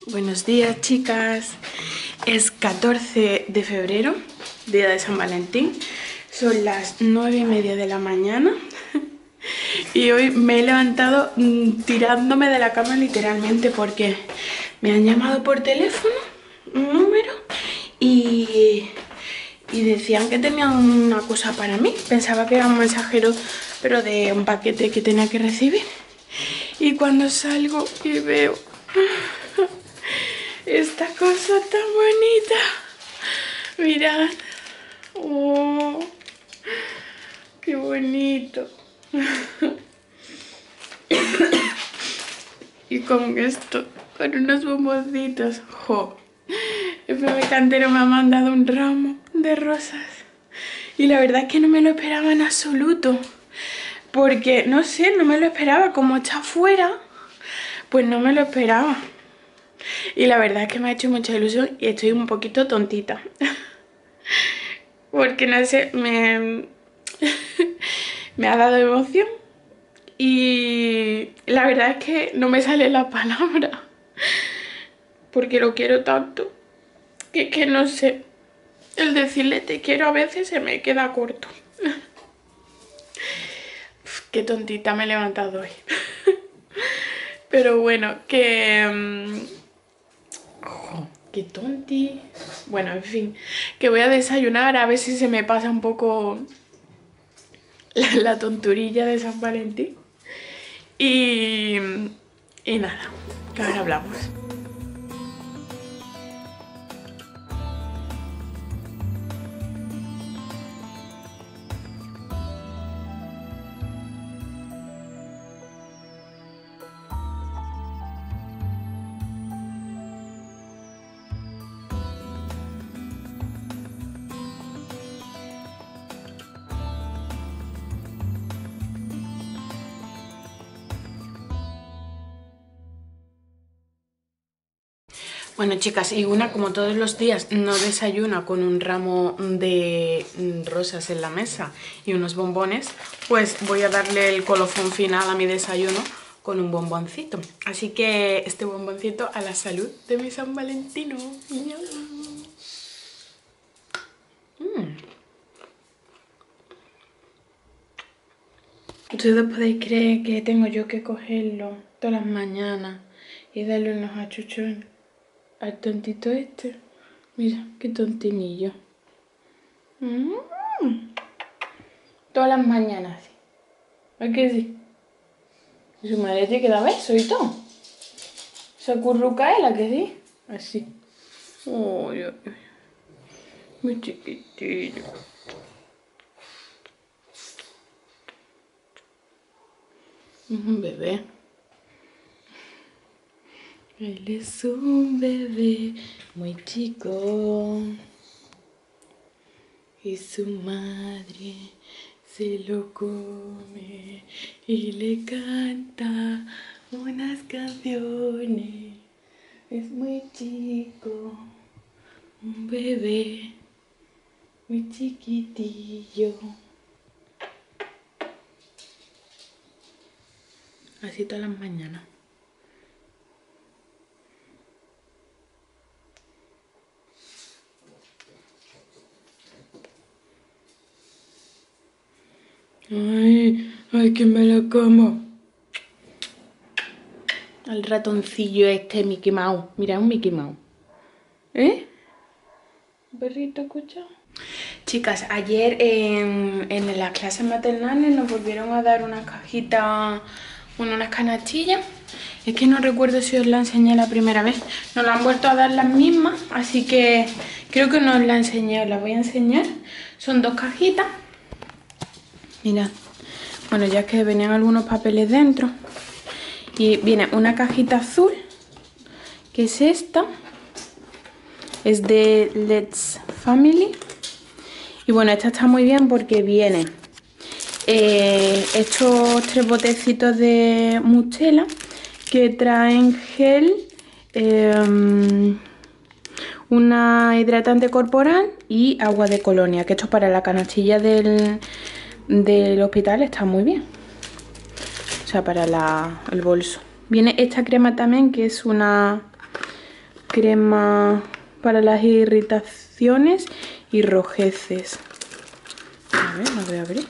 Buenos días, chicas. Es 14 de febrero, día de San Valentín. Son las 9:30 de la mañana y hoy me he levantado tirándome de la cama literalmente porque me han llamado por teléfono, un número, y decían que tenían una cosa para mí. Pensaba que era un mensajero, pero de un paquete que tenía que recibir. Y cuando salgo y veo esta cosa tan bonita, mirad, oh, qué bonito. Y con esto, con unos bomboncitos, jo. El bebé cantero me ha mandado un ramo de rosas y la verdad es que no me lo esperaba en absoluto, porque no sé, no me lo esperaba, como está afuera, pues no me lo esperaba. Y la verdad es que me ha hecho mucha ilusión y estoy un poquito tontita. Porque no sé, me ha dado emoción. Y la verdad es que no me sale la palabra. Porque lo quiero tanto. Que no sé. El decirle te quiero a veces se me queda corto. Uf, qué tontita me he levantado hoy. Pero bueno, qué tonti. Bueno, en fin, que voy a desayunar a ver si se me pasa un poco la tonturilla de San Valentín. Y nada, que ahora hablamos. Bueno, chicas, y una, como todos los días, no desayuna con un ramo de rosas en la mesa y unos bombones, pues voy a darle el colofón final a mi desayuno con un bomboncito. Así que este bomboncito a la salud de mi San Valentino. ¿Ustedes podéis creer que tengo yo que cogerlo todas las mañanas y darle unos achuchones al tontito este? Mira, qué tontinillo. Todas las mañanas, sí. ¿A qué sí? Y su madre te queda beso y todo. Se acurruca él, ¿a que sí? Así. Ay, ay, ay. Muy chiquitillo. Un bebé. Él es un bebé muy chico. Y su madre se lo come y le canta unas canciones. Es muy chico, un bebé muy chiquitillo. Así todas las mañanas. Ay, que me la como. El ratoncillo este Mickey Mouse. Mira, un Mickey Mouse. ¿Eh? ¿Un perrito escucha? Chicas, ayer en las clases maternales nos volvieron a dar unas cajitas, unas canastillas. Es que no recuerdo si os la enseñé la primera vez. Nos la han vuelto a dar las mismas, así que creo que no os la enseñé, os la voy a enseñar. Son dos cajitas. Mirad. Bueno, ya que venían algunos papeles dentro. Y viene una cajita azul, que es esta. Es de Let's Family. Y bueno, esta está muy bien porque viene estos 3 botecitos de Mustela que traen gel, una hidratante corporal y agua de colonia, que esto para la canastilla del hospital está muy bien. O sea, para el bolso. Viene esta crema también, que es una crema para las irritaciones y rojeces. A ver, la voy a abrir.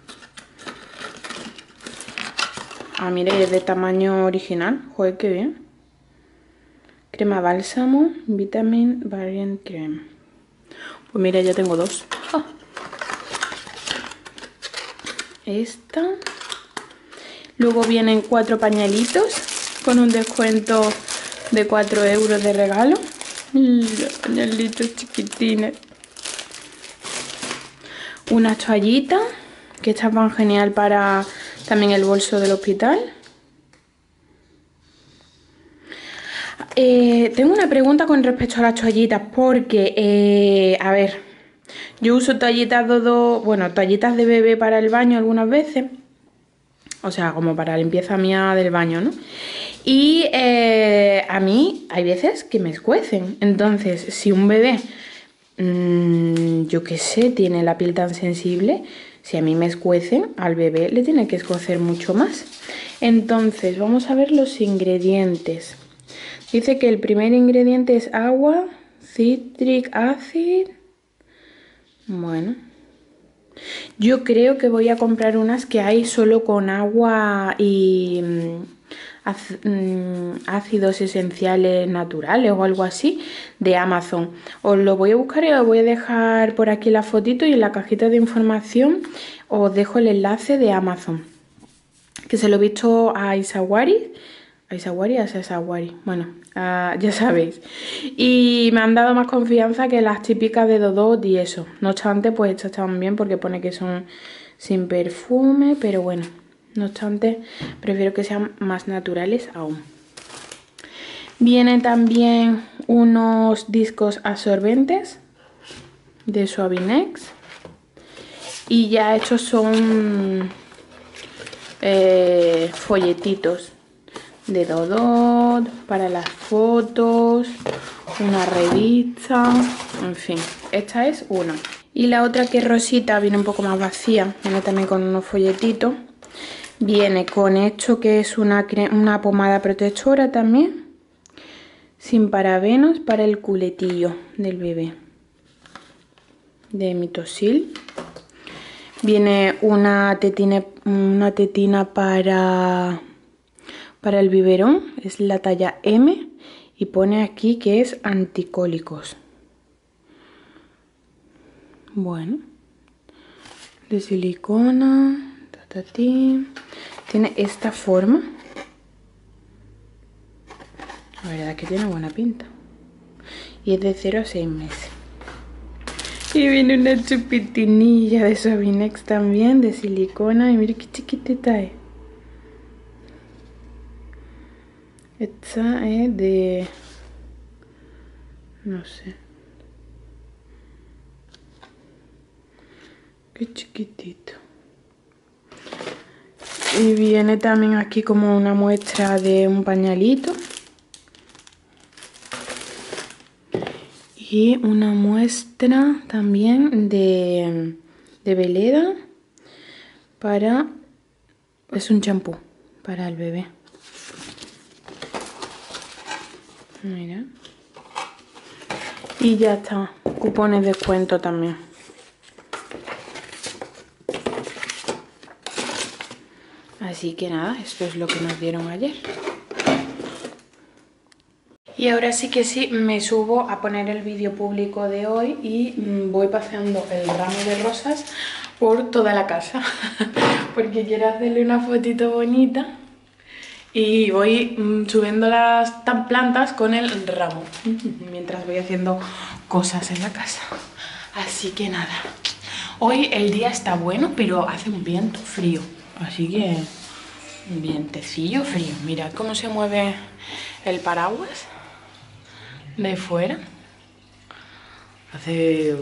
Ah, mira, es de tamaño original. Joder, qué bien. Crema bálsamo, Vitamin Variant Cream. Pues mira, ya tengo dos. Oh. Esta. Luego vienen 4 pañalitos con un descuento de 4 euros de regalo. Mira, pañalitos chiquitines. Unas toallitas, que estas van genial para también el bolso del hospital. Tengo una pregunta con respecto a las toallitas, porque, a ver, yo uso toallitas toallitas de bebé para el baño algunas veces. O sea, como para limpieza mía del baño, ¿no? Y a mí hay veces que me escuecen. Entonces, si un bebé, yo qué sé, tiene la piel tan sensible, si a mí me escuecen, al bebé le tiene que escocer mucho más. Entonces, vamos a ver los ingredientes. Dice que el primer ingrediente es agua, citric acid. Bueno, yo creo que voy a comprar unas que hay solo con agua y ácidos esenciales naturales o algo así de Amazon. Os lo voy a buscar y os voy a dejar por aquí la fotito, y en la cajita de información os dejo el enlace de Amazon, que se lo he visto a Isawari. Bueno, ya sabéis. Y me han dado más confianza que las típicas de Dodot y eso. No obstante, pues estas están bien porque pone que son sin perfume, pero bueno, no obstante, prefiero que sean más naturales aún. Vienen también unos discos absorbentes de Suavinex. Y ya estos son folletitos de Dodot para las fotos, una revista, en fin, esta es una. Y la otra, que es rosita, viene un poco más vacía, viene también con unos folletitos. Viene con esto, que es una pomada protectora también, sin parabenos, para el culetillo del bebé, de Mitosil. Viene una tetina para el biberón, es la talla M, y pone aquí que es anticólicos. Bueno, de silicona, tiene esta forma. La verdad que tiene buena pinta. Y es de 0 a 6 meses. Y viene una chupitinilla de Suavinex también, de silicona. Y mira qué chiquitita es. Esta es de... no sé. Qué chiquitito. Y viene también aquí como una muestra de un pañalito. Y una muestra también de Veleda para... es un champú para el bebé. Mira. Y ya está. Cupones de descuento también. Así que nada, esto es lo que nos dieron ayer. Y ahora sí que sí, me subo a poner el vídeo público de hoy y voy paseando el ramo de rosas por toda la casa. Porque quiero hacerle una fotito bonita. Y voy subiendo las plantas con el ramo, mientras voy haciendo cosas en la casa. Así que nada, hoy el día está bueno, pero hace un viento frío. Así que un vientecillo frío. Mirad cómo se mueve el paraguas de fuera. Hace...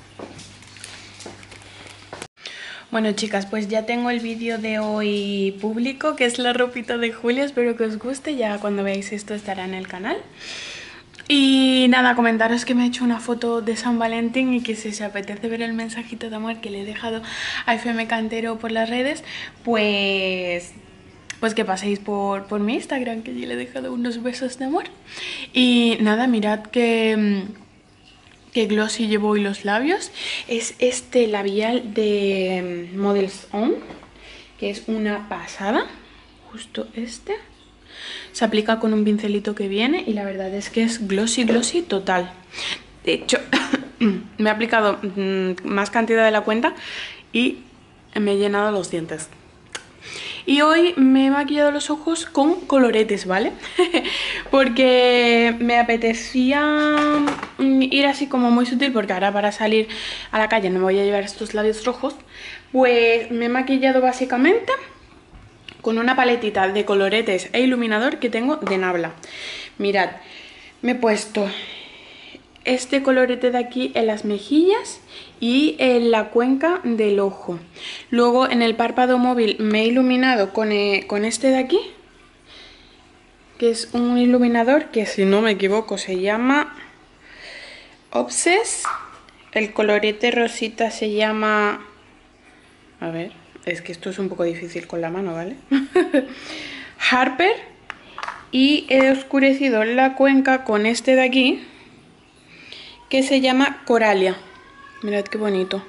Bueno, chicas, pues ya tengo el vídeo de hoy público, que es la ropita de Julia. Espero que os guste, ya cuando veáis esto estará en el canal. Y nada, comentaros que me he hecho una foto de San Valentín, y que si os apetece ver el mensajito de amor que le he dejado a FM Cantero por las redes, pues pues que paséis por mi Instagram, que yo le he dejado unos besos de amor. Y nada, mirad que glossy llevo hoy los labios. Es este labial de Models On, que es una pasada. Justo este. Se aplica con un pincelito que viene y la verdad es que es glossy, glossy total. De hecho, me he aplicado más cantidad de la cuenta y me he llenado los dientes. Y hoy me he maquillado los ojos con coloretes, ¿vale? Porque me apetecía ir así como muy sutil, porque ahora para salir a la calle no me voy a llevar estos labios rojos. Pues me he maquillado básicamente con una paletita de coloretes e iluminador que tengo de Nabla. Mirad, me he puesto este colorete de aquí en las mejillas y en la cuenca del ojo. Luego en el párpado móvil me he iluminado con este de aquí, que es un iluminador que, si no me equivoco, se llama Obsess. El colorete rosita se llama... A ver, es que esto es un poco difícil con la mano, ¿vale? Harper. Y he oscurecido la cuenca con este de aquí, que se llama Coralia. Mirad qué bonito.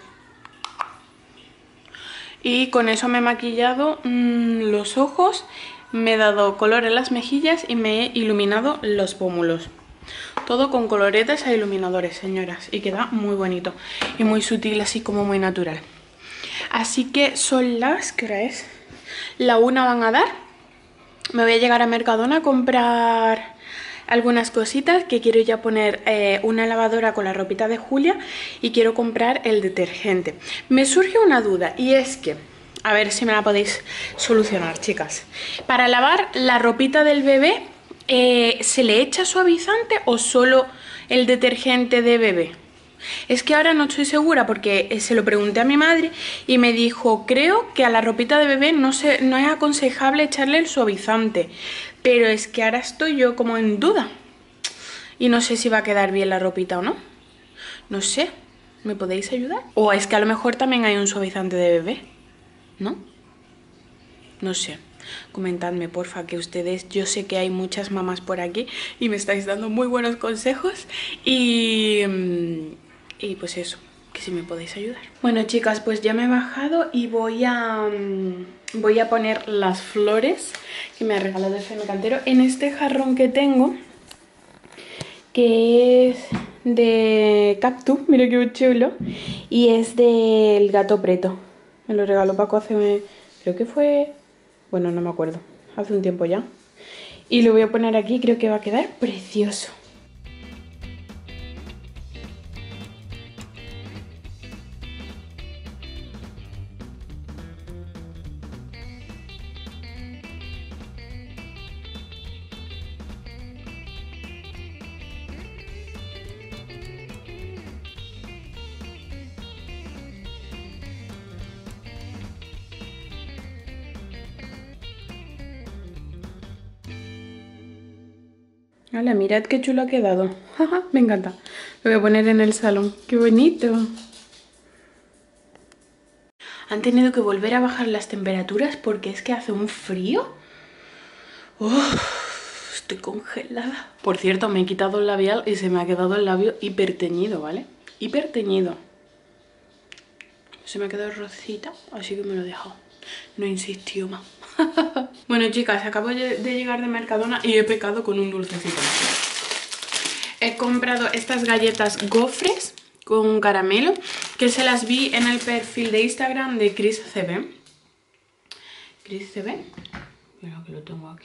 Y con eso me he maquillado los ojos, me he dado color en las mejillas y me he iluminado los pómulos. Todo con coloretes e iluminadores, señoras. Y queda muy bonito y muy sutil, así como muy natural. Así que son las... ¿Qué hora es? La 1 van a dar. Me voy a llegar a Mercadona a comprar algunas cositas, que quiero ya poner una lavadora con la ropita de Julia y quiero comprar el detergente. Me surge una duda y es que, a ver si me la podéis solucionar, chicas. Para lavar la ropita del bebé, ¿se le echa suavizante o solo el detergente de bebé? Es que ahora no estoy segura porque se lo pregunté a mi madre y me dijo, creo que a la ropita de bebé no es aconsejable echarle el suavizante. Pero es que ahora estoy yo como en duda. Y no sé si va a quedar bien la ropita o no. No sé, ¿me podéis ayudar? O es que a lo mejor también hay un suavizante de bebé, ¿no? No sé. Comentadme, porfa, que ustedes, yo sé que hay muchas mamás por aquí y me estáis dando muy buenos consejos y pues eso, que si me podéis ayudar. Bueno, chicas, pues ya me he bajado y voy a poner las flores que me ha regalado el femicantero en este jarrón que tengo, que es de cactus, mira qué chulo, y es del gato preto. Me lo regaló Paco hace, creo que fue, bueno, no me acuerdo, hace un tiempo ya. Y lo voy a poner aquí, creo que va a quedar precioso. Hola, mirad qué chulo ha quedado. Me encanta. Lo voy a poner en el salón. ¡Qué bonito! Han tenido que volver a bajar las temperaturas porque es que hace un frío. Estoy congelada. Por cierto, me he quitado el labial y se me ha quedado el labio hiperteñido, ¿vale? Hiperteñido. Se me ha quedado rosita, así que me lo he dejado. No insistió más. Bueno, chicas, acabo de llegar de Mercadona y he pecado con un dulcecito. He comprado estas galletas gofres con caramelo, que se las vi en el perfil de Instagram de Chris CB. ¿Chris CB? Mira que lo tengo aquí.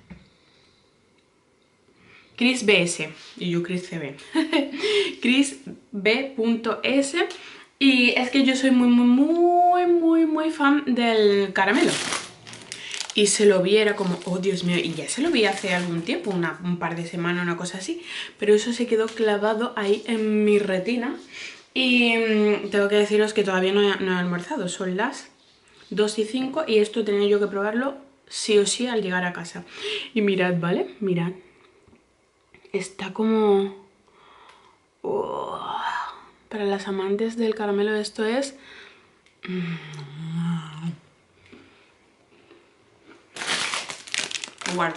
Chris BS y yo Chris CB. Chris B.S. Y es que yo soy muy fan del caramelo. Y se lo vi, era como, oh Dios mío, y ya se lo vi hace algún tiempo, un par de semanas, una cosa así. Pero eso se quedó clavado ahí en mi retina. Y tengo que deciros que todavía no he almorzado, son las 2:05 y esto tenía yo que probarlo sí o sí al llegar a casa. Y mirad, ¿vale? Mirad. Está como... Oh, para las amantes del caramelo esto es... igual.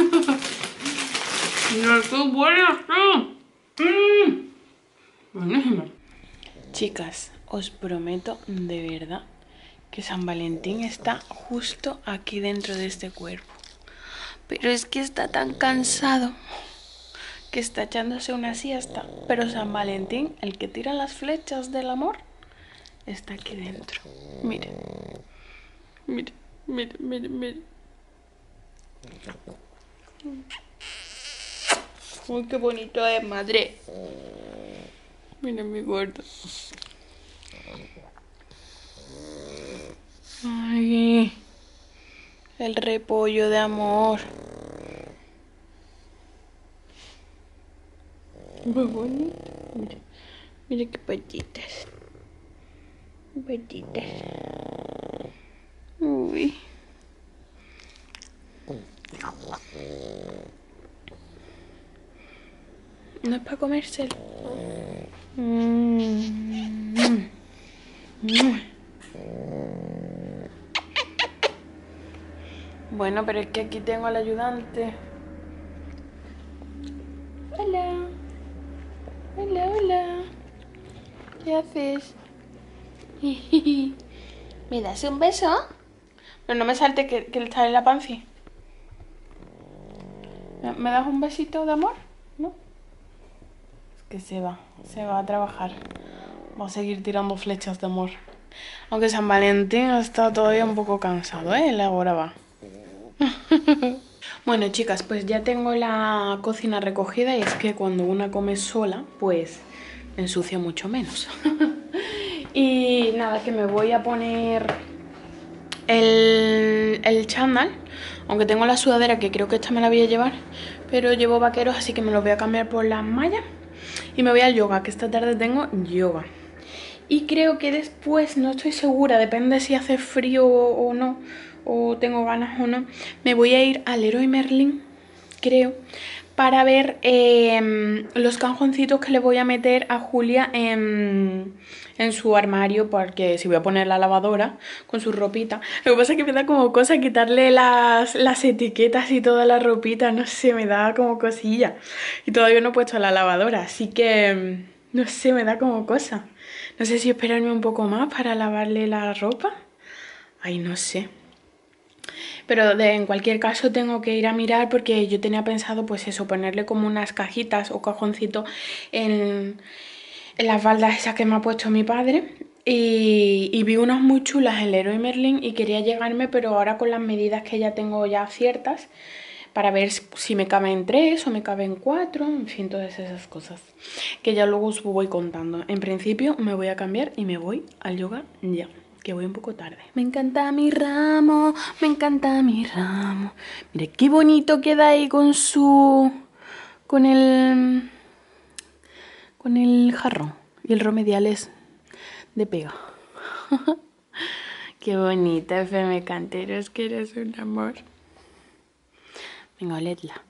¡Mira qué buena está! Buenísima. Chicas, os prometo de verdad que San Valentín está justo aquí dentro de este cuerpo. Pero es que está tan cansado que está echándose una siesta. Pero San Valentín, el que tira las flechas del amor, está aquí dentro. Mire. Mire, mire, mire, mire. Uy, qué bonito es, madre. Mira mi gordo. Ay, el repollo de amor. Muy bonito. Mira, mira qué patitas. Patitas. Uy. No es para comérselo. Bueno, pero es que aquí tengo al ayudante. Hola. Hola, hola. ¿Qué haces? ¿Me das un beso? Pero no me salte que está en la panza. ¿Me das un besito de amor? ¿No? Es que se va a trabajar. Va a seguir tirando flechas de amor. Aunque San Valentín está todavía un poco cansado, ¿eh? Él ahora va. Bueno, chicas, pues ya tengo la cocina recogida y es que cuando una come sola, pues ensucia mucho menos. Y nada, que me voy a poner el chándal, aunque tengo la sudadera que creo que esta me la voy a llevar, pero llevo vaqueros, así que me los voy a cambiar por las mallas y me voy al yoga, que esta tarde tengo yoga. Y creo que después, no estoy segura, depende si hace frío o no, o tengo ganas o no, me voy a ir al Leroy Merlin, creo, para ver los cajoncitos que le voy a meter a Julia en su armario, porque si voy a poner la lavadora con su ropita. Lo que pasa es que me da como cosa quitarle las etiquetas y toda la ropita, no sé, me da como cosilla. Y todavía no he puesto la lavadora, así que no sé, me da como cosa. No sé si esperarme un poco más para lavarle la ropa. Ay, no sé. Pero en cualquier caso tengo que ir a mirar porque yo tenía pensado pues eso, ponerle como unas cajitas o cajoncitos en las faldas esas que me ha puesto mi padre. Y vi unas muy chulas en Leroy Merlin y quería llegarme, pero ahora con las medidas que ya tengo ya ciertas, para ver si me caben 3 o me caben 4, en fin, todas esas cosas que ya luego os voy contando. En principio me voy a cambiar y me voy al yoga ya, que voy un poco tarde. Me encanta mi ramo, me encanta mi ramo. Mira qué bonito queda ahí con el jarrón y el remediales de pega. Qué bonita, FM Canteros, que eres un amor. Venga, oledla.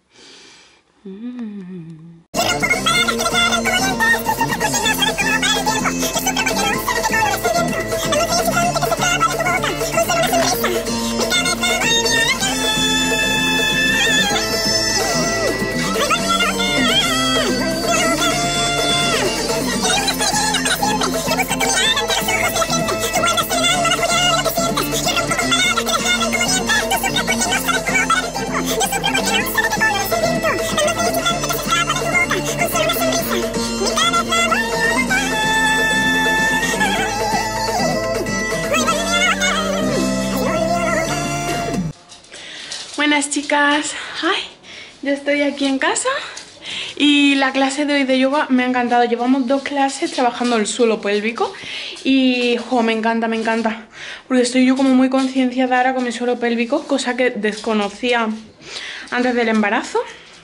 Buenas chicas, ay, ya estoy aquí en casa y la clase de hoy de yoga me ha encantado. Llevamos 2 clases trabajando el suelo pélvico y jo, me encanta, porque estoy yo como muy concienciada ahora con mi suelo pélvico, cosa que desconocía antes del embarazo.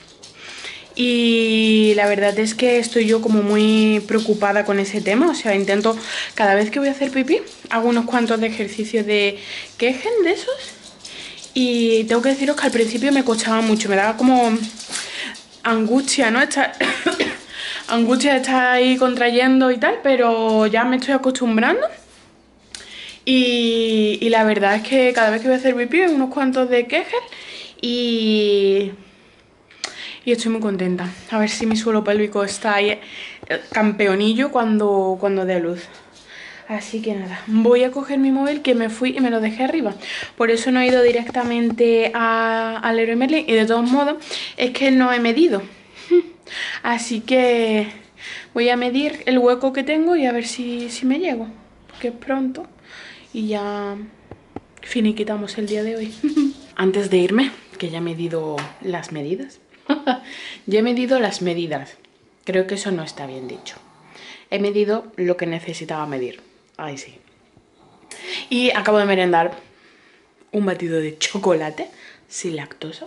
Y la verdad es que estoy yo como muy preocupada con ese tema. O sea, intento, cada vez que voy a hacer pipí, hago unos cuantos de ejercicios de Kegel de esos. Y tengo que deciros que al principio me costaba mucho, me daba como angustia, ¿no? Angustia de estar ahí contrayendo y tal, pero ya me estoy acostumbrando. Y la verdad es que cada vez que voy a hacer pipí, unos cuantos de Kegel y estoy muy contenta. A ver si mi suelo pélvico está ahí campeonillo cuando dé luz. Así que nada, voy a coger mi móvil, que me fui y me lo dejé arriba. Por eso no he ido directamente al Leroy Merlin. Y de todos modos es que no he medido. Así que voy a medir el hueco que tengo y a ver si me llego, porque es pronto. Y ya finiquitamos el día de hoy. Antes de irme, que ya he medido las medidas. Ya he medido las medidas. Creo que eso no está bien dicho. He medido lo que necesitaba medir. Ahí sí. Y acabo de merendar un batido de chocolate sin lactosa,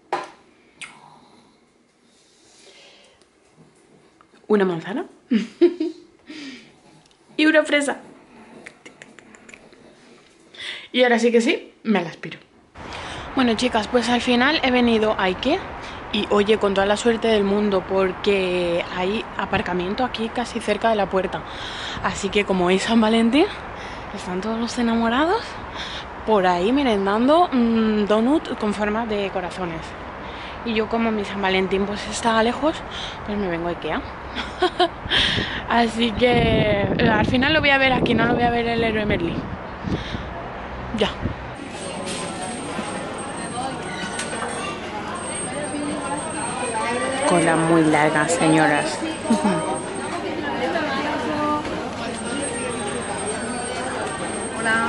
una manzana y una fresa. Y ahora sí que sí, me la aspiro. Bueno, chicas, pues al final he venido a Ikea. Y oye, con toda la suerte del mundo, porque hay aparcamiento aquí casi cerca de la puerta. Así que como es San Valentín, están todos los enamorados por ahí merendando donut con forma de corazones. Y yo, como mi San Valentín pues está lejos, pues me vengo a Ikea. Así que al final lo voy a ver aquí, no lo voy a ver en el Leroy Merlin. Ya. Cola muy larga, señoras. Hola.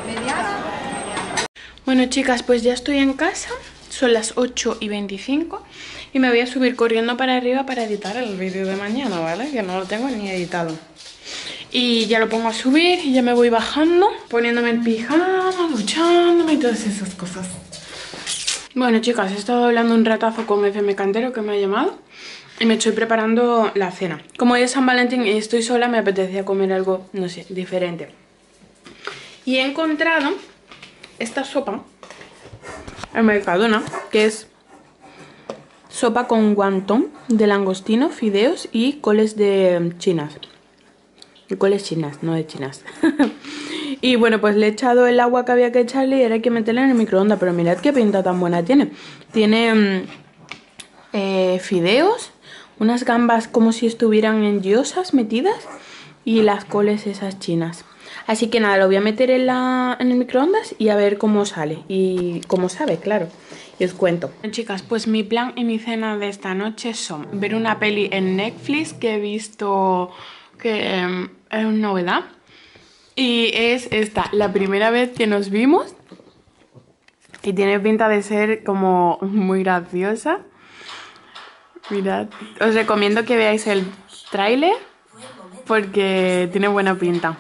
Bueno, chicas, pues ya estoy en casa. Son las 8:25 y me voy a subir corriendo para arriba para editar el vídeo de mañana, ¿vale? Que no lo tengo ni editado. Y ya lo pongo a subir y ya me voy bajando, poniéndome el pijama, duchándome y todas esas cosas. Bueno, chicas, he estado hablando un ratazo con FM Cantero, que me ha llamado, y me estoy preparando la cena. Como hoy es San Valentín y estoy sola, me apetecía comer algo, no sé, diferente. Y he encontrado esta sopa en Mercadona, que es sopa con guantón de langostino, fideos y coles de chinas. Y coles chinas, no de chinas. Y bueno, pues le he echado el agua que había que echarle y ahora hay que meterla en el microondas. Pero mirad qué pinta tan buena tiene. Tiene fideos, unas gambas como si estuvieran en gyozas metidas y las coles esas chinas. Así que nada, lo voy a meter en el microondas y a ver cómo sale y cómo sabe, claro. Y os cuento. Bueno, chicas, pues mi plan y mi cena de esta noche son ver una peli en Netflix que he visto que es novedad. Y es esta, la primera vez que nos vimos. Y tiene pinta de ser como muy graciosa. Mirad, os recomiendo que veáis el tráiler porque tiene buena pinta.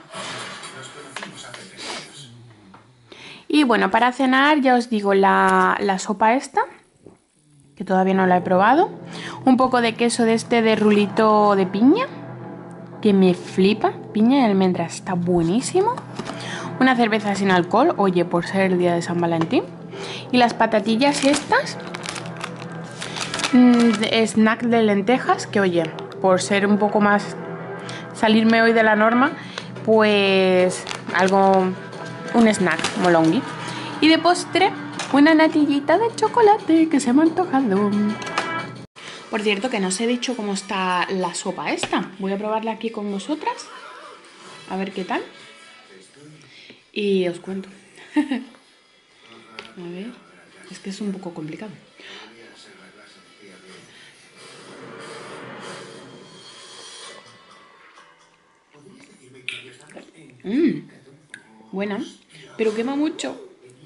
Y bueno, para cenar ya os digo la sopa esta, que todavía no la he probado. Un poco de queso de este de rulito de piña, que me flipa. Piña y almendras, está buenísimo. Una cerveza sin alcohol, oye, por ser el día de San Valentín. Y las patatillas estas, snack de lentejas, que oye, por ser un poco más, salirme hoy de la norma, pues algo, un snack molongui. Y de postre, una natillita de chocolate que se me ha antojado. Por cierto, que no os he dicho cómo está la sopa esta. Voy a probarla aquí con vosotras, a ver qué tal, y os cuento. A ver, es que es un poco complicado. Buena, pero quema mucho.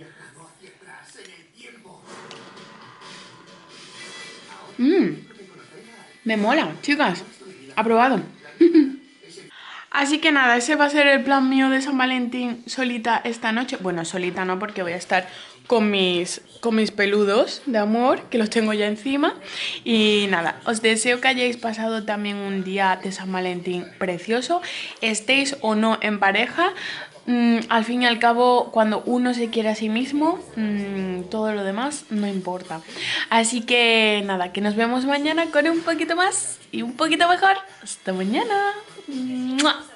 Me mola, chicas. Aprobado. Así que nada, ese va a ser el plan mío de San Valentín solita esta noche. Bueno, solita no, porque voy a estar con mis peludos de amor, que los tengo ya encima. Y nada, os deseo que hayáis pasado también un día de San Valentín precioso. Estéis o no en pareja, al fin y al cabo, cuando uno se quiere a sí mismo, todo lo demás no importa. Así que nada, que nos vemos mañana con un poquito más y un poquito mejor. Hasta mañana. ¡Mua!